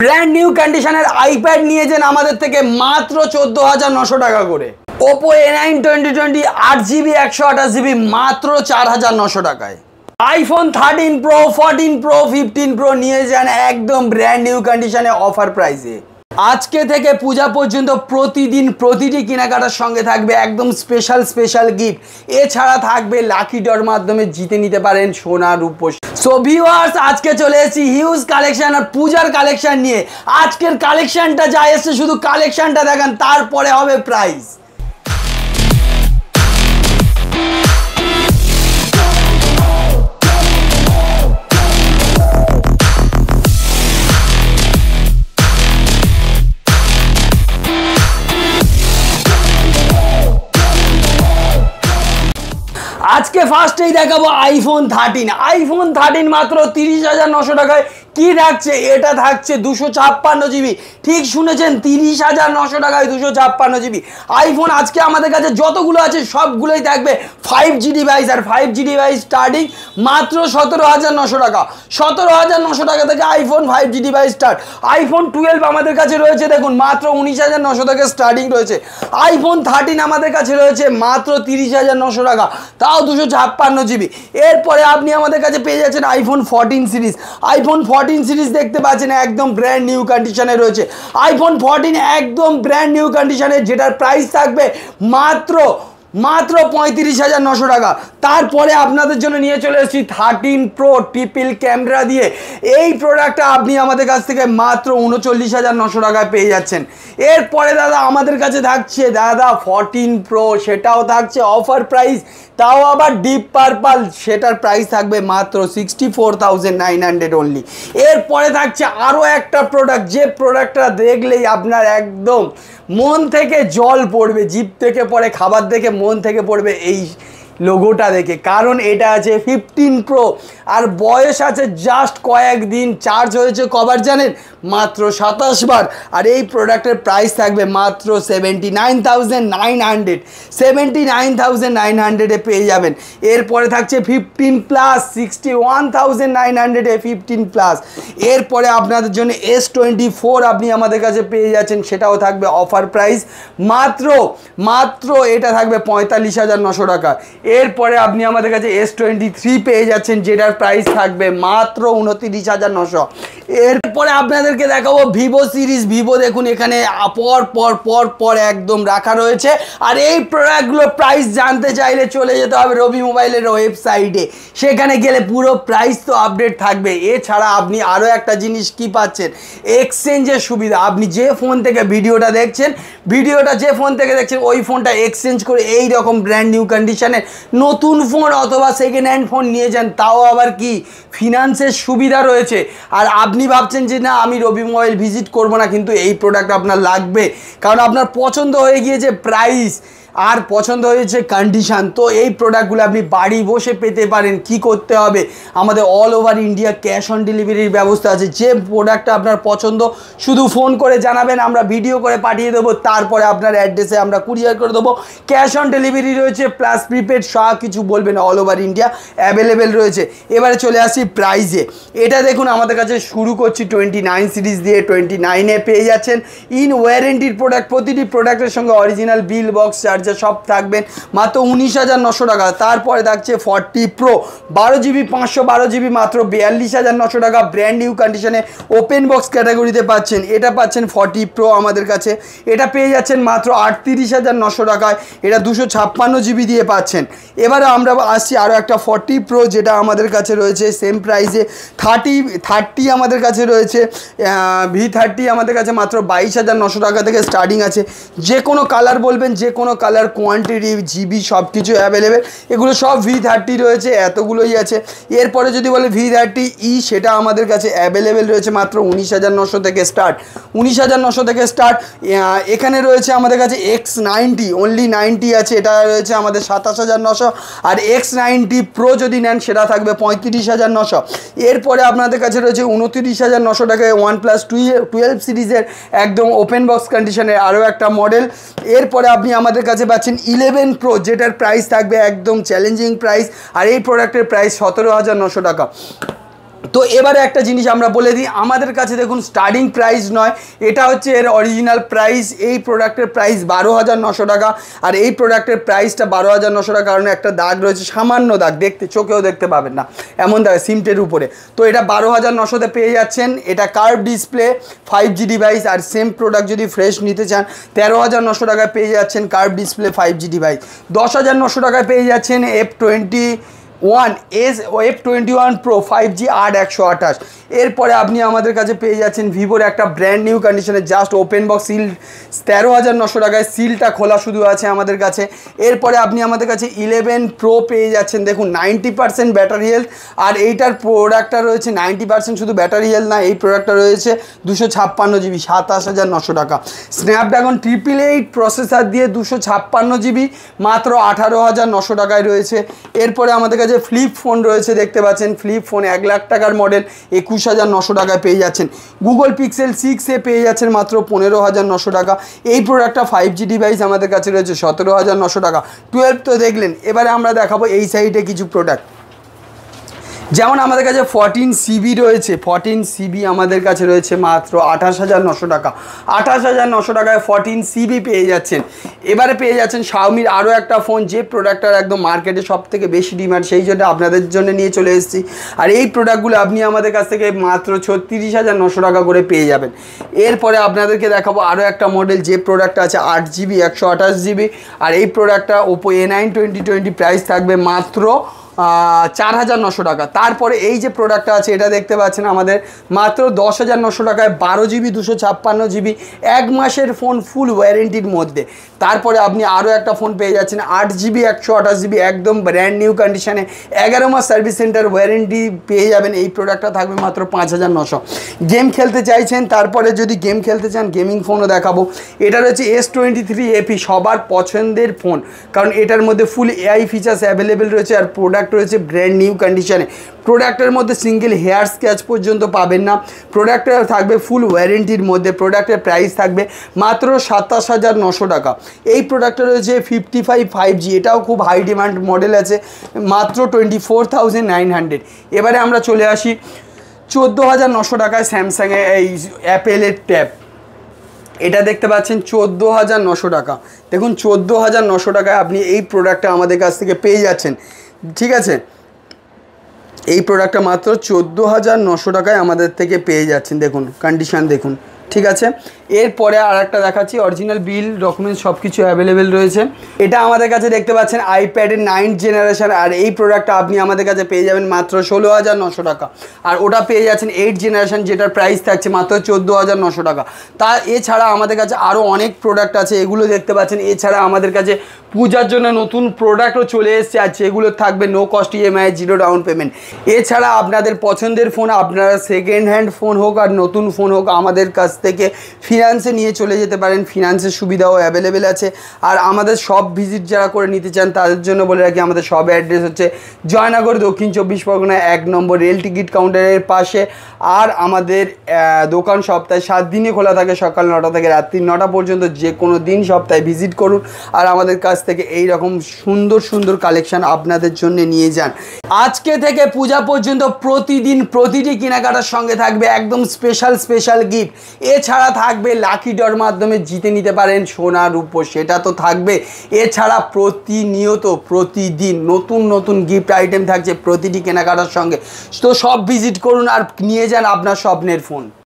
Brand new কন্ডিশনের iPad নিয়েছেন আমাদের থেকে মাত্র 14,900 টাকা করে। ওপো A9 2020 8GB 128GB মাত্র 4,900 টাকায়। আইফোন 13 প্রো 14 প্রো 15 প্রো নিয়ে যান একদম ব্র্যান্ড নিউ কন্ডিশনে অফার প্রাইসে। আজকে থেকে পূজা পর্যন্ত প্রতিদিন প্রতিটি কেনাকাটার সঙ্গে থাকবে একদম স্পেশাল গিফট। এছাড়া থাকবে লাকি ড্রর মাধ্যমে জিতে নিতে পারেন সোনা রূপো। সো ভিউয়ার্স, আজকে চলে এসেছি হিউজ কালেকশন আর পূজার কালেকশন নিয়ে। আজকের কালেকশনটা যা এসছে শুধু কালেকশনটা দেখান, তারপরে হবে প্রাইস। আজকে ফার্স্টেই দেখাবো আইফোন 13 মাত্র 30,900 টাকায়। কি থাকছে? এটা থাকছে 256GB। ঠিক শুনেছেন, 30,900 টাকায় 256GB আইফোন। আজকে আমাদের কাছে যতগুলো আছে সবগুলোই থাকবে 5G ডিভাইস, আর 5G ডিভাইস স্টার্টিং মাত্র 17,900 টাকা। 17,900 টাকা থেকে iPhone 5G device start. IPhone 12 আমাদের কাছে রয়েছে দেখুন মাত্র 19,900 থেকে স্টার্টিং রয়েছে। আইফোন 13 আমাদের কাছে রয়েছে মাত্র 30,900 টাকা, তাও 256GB। এরপরে আপনি আমাদের কাছে পেয়ে যাচ্ছেন আইফোন 14 সিরিজ। আইফোন 14 সিরিজ দেখতে পাচ্ছেন একদম ব্র্যান্ড নিউ কন্ডিশনে রয়েছে। আইফোন 14 একদম ব্র্যান্ড নিউ কন্ডিশনে, যেটার প্রাইস থাকবে মাত্র 35,900 টাকা। তারপরে আপনাদের জন্য নিয়ে চলে এসেছি 13 প্রো ট্রিপল ক্যামেরা দিয়ে। এই প্রোডাক্টটা আপনি আমাদের কাছ থেকে মাত্র 39,900 টাকায় পেয়ে যাচ্ছেন। এরপরে দাদা আমাদের কাছে থাকছে 14 প্রো, সেটাও থাকছে অফার প্রাইস, তাও আবার ডিপ পার্পল। সেটার প্রাইস থাকবে মাত্র 64,900 অনলি। এরপরে থাকছে আরও একটা প্রোডাক্ট, যে প্রোডাক্টটা দেখলেই আপনার একদম মন থেকে জল পড়বে, জিভ থেকে পড়ে, খাবার দেখে মন থেকে পড়বে এই লোগোটা দেখে। কারণ এটা আছে 15 প্রো আর বয়স আছে জাস্ট কয়েকদিন। চার্জ হয়েছে কবার জানেন? মাত্র 27 বার। আর এই প্রোডাক্টের প্রাইস থাকবে মাত্র 79,900। 79,900-এ পেয়ে যাবেন। এরপরে থাকছে 15 প্লাস 61,900-এ 15 প্লাস। এরপরে আপনাদের জন্য S24 আপনি আমাদের কাছে পেয়ে যাচ্ছেন, সেটাও থাকবে অফার প্রাইস মাত্র এটা থাকবে 45,900 টাকা। এরপরে আপনি আমাদের কাছে S23 পেয়ে যাচ্ছেন, যেটার প্রাইস থাকবে মাত্র 29,900। এরপরে আপনাদেরকে দেখাবো ভিভো সিরিজ। ভিভো দেখুন এখানে পর একদম রাখা রয়েছে। আর এই প্রোডাক্টগুলোর প্রাইস জানতে চাইলে চলে যেতে হবে রবি মোবাইলের ওয়েবসাইটে, সেখানে গেলে পুরো প্রাইস তো আপডেট থাকবে। এছাড়া আপনি আরও একটা জিনিস কি পাচ্ছেন, এক্সচেঞ্জের সুবিধা। আপনি যে ফোন থেকে ভিডিওটা দেখছেন ওই ফোনটা এক্সচেঞ্জ করে এই রকম ব্র্যান্ড নিউ কন্ডিশনে নতুন ফোন অথবা সেকেন্ড হ্যান্ড ফোন নিয়ে যান, তাও আবার কি ফিনান্সের সুবিধা রয়েছে। আর আপনি ভাবছেন যে না আমি রবি মোবাইল ভিজিট করব না, কিন্তু এই প্রোডাক্ট আপনার লাগবে, কারণ আপনার পছন্দ হয়ে গিয়েছে প্রাইস আর পছন্দ হয়েছে কন্ডিশান। তো এই প্রোডাক্টগুলো আপনি বাড়ি বসে পেতে পারেন। কি করতে হবে? আমাদের all over India cash on ডেলিভারির ব্যবস্থা আছে। যে প্রোডাক্টটা আপনার পছন্দ শুধু ফোন করে জানাবেন, আমরা ভিডিও করে পাঠিয়ে দেবো, তারপরে আপনার অ্যাড্রেসে আমরা কুরিয়ার করে দেবো। ক্যাশ অন ডেলিভারি রয়েছে, প্লাস প্রিপেড সব কিছু বলবেন অল ওভার ইন্ডিয়া অ্যাভেলেবেল রয়েছে। এবারে চলে আসি প্রাইসে। এটা দেখুন আমাদের কাছে শুরু করছি 29 সিরিজ দিয়ে। 29-এ পেয়ে যাচ্ছেন ইন ওয়ারেন্টির প্রোডাক্ট। প্রতিটি প্রোডাক্টের সঙ্গে অরিজিনাল বিল, বক্স, চার্জার সব থাকবেন মাত্র 19,900 টাকা। তারপরে থাকছে 40 প্রো 12GB 512GB মাত্র 42,900 টাকা। ব্র্যান্ড নিউ কন্ডিশনে ওপেন বক্স ক্যাটাগরিতে পাচ্ছেন। এটা পাচ্ছেন 40 প্রো আমাদের কাছে, এটা পেয়ে যাচ্ছেন মাত্র 38,900 টাকায়। এটা 256GB দিয়ে পাচ্ছেন। এবারে আমরা আসছি আরও একটা 40 প্রো, যেটা আমাদের কাছে রয়েছে সেম প্রাইসে। 30 আমাদের কাছে রয়েছে, V30 আমাদের কাছে মাত্র 22,900 টাকা থেকে স্টার্টিং আছে। যে কোনো কালার বলবেন, যে কোনো কালার, কোয়ান্টিটি, জিবি সব কিছু অ্যাভেলেবেল। এগুলো সব V30 রয়েছে, এতগুলোই আছে। এরপরে যদি বলে V30E, সেটা আমাদের কাছে অ্যাভেলেবেল রয়েছে মাত্র 19,900 থেকে স্টার্ট। 19,900 থেকে স্টার্ট। এখানে রয়েছে আমাদের কাছে X90, অনলি 90 আছে, এটা রয়েছে আমাদের 27,900। আর X90 প্রো যদি নেন সেটা থাকবে 35,900। এরপরে আপনাদের কাছে রয়েছে 29,900 টাকায় OnePlus 12 সিরিজের একদম ওপেন বক্স কন্ডিশনের আরও একটা মডেল। এরপরে আপনি আমাদের কাছে পাচ্ছেন 11 প্রো, যেটার প্রাইস থাকবে একদম চ্যালেঞ্জিং প্রাইস। আর এই প্রোডাক্টের প্রাইস 17,900 টাকা। তো এবারে একটা জিনিস আমরা বলে দিই, আমাদের কাছে দেখুন স্টার্টিং প্রাইস নয়, এটা হচ্ছে এর অরিজিনাল প্রাইস। এই প্রোডাক্টের প্রাইস 12,900 টাকা, আর এই প্রোডাক্টের প্রাইসটা 12,900 টাকা, কারণ একটা দাগ রয়েছে, সামান্য দাগ, দেখতে চোখেও দেখতে পাবেন না এমন দাগ সিমটের উপরে। তো এটা 12,900-তে পেয়ে যাচ্ছেন। এটা কার্ভ ডিসপ্লে 5G ডিভাইস। আর সেম প্রোডাক্ট যদি ফ্রেশ নিতে চান 13,900 টাকায় পেয়ে যাচ্ছেন কার্ভ ডিসপ্লে 5G ডিভাইস। 10,900 টাকায় পেয়ে যাচ্ছেন F21 Pro 5G 8128। এরপরে আপনি আমাদের কাছে পেয়ে যাচ্ছেন ভিভোর একটা ব্র্যান্ড নিউ কন্ডিশনে জাস্ট ওপেন বক্স সিল 13,900 টাকায়, সিলটা খোলা শুধু আছে আমাদের কাছে। এরপরে আপনি আমাদের কাছে 11 Pro পেয়ে যাচ্ছেন, দেখুন 90% ব্যাটারি হেলথ। আর এইটার প্রোডাক্টটা রয়েছে 90% শুধু ব্যাটারি হেলথ না, এই প্রোডাক্টটা রয়েছে 256GB 27,900 টাকা। স্ন্যাপড্রাগন 888 প্রসেসর দিয়ে 256GB মাত্র 18,900 টাকায় রয়েছে। এরপরে আমাদের কাছে ফ্লিপ ফোন রয়েছে, দেখতে পাচ্ছেন ফ্লিপ ফোন 1 লাখ টাকার মডেল 21,900 টাকায় পেয়ে যাচ্ছেন। গুগল পিক্সেল 6 পেয়ে যাচ্ছেন মাত্র 15,900 টাকা। এই প্রোডাক্টটা 5G ডিভাইস আমাদের কাছে রয়েছে 17,900 টাকা। 12 তো দেখলেন, এবারে আমরা দেখাবো এই সাইডে কিছু প্রোডাক্ট। যেমন আমাদের কাছে 14CB রয়েছে, 14CB আমাদের কাছে রয়েছে মাত্র 28,900 টাকা। 28,900 টাকায় 14CB পেয়ে যাচ্ছেন। এবারে পেয়ে যাচ্ছেন শাওমির আরও একটা ফোন, যে প্রোডাক্টটার একদম মার্কেটে সব থেকে বেশি ডিমান্ড, সেই জন্য আপনাদের জন্য নিয়ে চলে এসেছি। আর এই প্রোডাক্টগুলো আপনি আমাদের কাছ থেকে মাত্র 36,900 টাকা করে পেয়ে যাবেন। এরপরে আপনাদেরকে দেখাবো আরও একটা মডেল, যে প্রোডাক্টটা আছে 8GB 128GB। আর এই প্রোডাক্টটা ওপো A9 2020 প্রাইস থাকবে মাত্র 4,900 টাকা। তারপরে এই যে প্রোডাক্টটা আছে এটা দেখতে পাচ্ছেন আমাদের মাত্র 10,900 টাকায় 12GB 256GB 1 মাসের ফোন ফুল ওয়ারেন্টির মধ্যে। তারপরে আপনি আরও একটা ফোন পেয়ে যাচ্ছেন 8GB 128GB একদম ব্র্যান্ড নিউ কন্ডিশনে 11 মাস সার্ভিস সেন্টার ওয়ারেন্টি পেয়ে যাবেন। এই প্রোডাক্টটা থাকবে মাত্র 5,900। গেম খেলতে চাইছেন, তারপরে যদি গেম খেলতে চান গেমিং ফোনও দেখাবো। এটা রয়েছে S23 FE, সবার পছন্দের ফোন, কারণ এটার মধ্যে ফুল AI ফিচার্স অ্যাভেলেবেল রয়েছে। আর প্রোডাক্ট রয়েছে ব্র্যান্ড নিউ কন্ডিশনে। প্রোডাক্টের মধ্যে সিঙ্গেল হেয়ার স্ক্র্যাচ পর্যন্ত পাবেন না। প্রোডাক্টটা থাকবে ফুল ওয়ারেন্টির মধ্যে। প্রোডাক্টের প্রাইস থাকবে মাত্র 27,900 টাকা। এই প্রোডাক্টটা রয়েছে 55 5G, এটাও খুব হাই ডিমান্ড মডেল আছে, মাত্র 24,900। এবারে আমরা চলে আসি 14,900 টাকায় স্যামসাংয়ে এই অ্যাপেলের ট্যাব। এটা দেখতে পাচ্ছেন 14,900 টাকা। দেখুন 14,900 টাকায় আপনি এই প্রোডাক্টটা আমাদের কাছ থেকে পেয়ে যাচ্ছেন, ঠিক আছে। এই প্রোডাক্টটা মাত্র 14,900 টাকায় আমাদের থেকে পেয়ে যাচ্ছেন। দেখুন কন্ডিশন দেখুন, ঠিক আছে। এরপরে আর একটা দেখাচ্ছি, অরিজিনাল বিল ডকুমেন্টস সব কিছু অ্যাভেলেবেল রয়েছে। এটা আমাদের কাছে দেখতে পাচ্ছেন আইপ্যাডের 9th জেনারেশন। আর এই প্রোডাক্টটা আপনি আমাদের কাছে পেয়ে যাবেন মাত্র 16,900 টাকা। আর ওটা পেয়ে যাচ্ছেন 8th জেনারেশন, যেটার প্রাইস থাকছে মাত্র 14,900 টাকা। তা এছাড়া আমাদের কাছে আরও অনেক প্রোডাক্ট আছে, এগুলো দেখতে পাচ্ছেন। এছাড়া আমাদের কাছে পূজার জন্য নতুন প্রোডাক্টও চলে এসেছে, আর যেগুলো থাকবে no cost EMI 0 down payment. এছাড়া আপনাদের পছন্দের ফোন, আপনারা সেকেন্ড হ্যান্ড ফোন হোক আর নতুন ফোন হোক, আমাদের কাছ থেকে ফিনান্সে নিয়ে চলে যেতে পারেন। ফিনান্সের সুবিধাও অ্যাভেলেবেল আছে। আর আমাদের শপ ভিজিট যারা করে নিতে চান তাদের জন্য বলে রাখি, আমাদের শপ অ্যাড্রেস হচ্ছে জয়নগর, দক্ষিণ 24 পরগনা 1 নম্বর রেল টিকিট কাউন্টারের পাশে। আর আমাদের দোকান সপ্তাহে 7 দিনই খোলা থাকে, সকাল 9টা থেকে রাত্রি 9টা পর্যন্ত। যে কোনো দিন সপ্তাহে ভিজিট করুন আর আমাদের কাছ থেকে এই রকম সুন্দর সুন্দর কালেকশন আপনাদের জন্য নিয়ে যান। আজকে থেকে পূজা পর্যন্ত প্রতিদিন প্রতিটি কেনাকাটার সঙ্গে থাকবে একদম স্পেশাল গিফট। এছাড়া থাকবে লাকি ড্রর মাধ্যমে জিতে নিতে পারেন সোনা রূপো, সেটা তো থাকবে। এছাড়া প্রতিনিয়ত প্রতিদিন নতুন গিফট আইটেম থাকছে প্রতিটি কেনাকাটার সঙ্গে। তো সব ভিজিট করুন আর নিয়ে যান আপনার স্বপ্নের ফোন।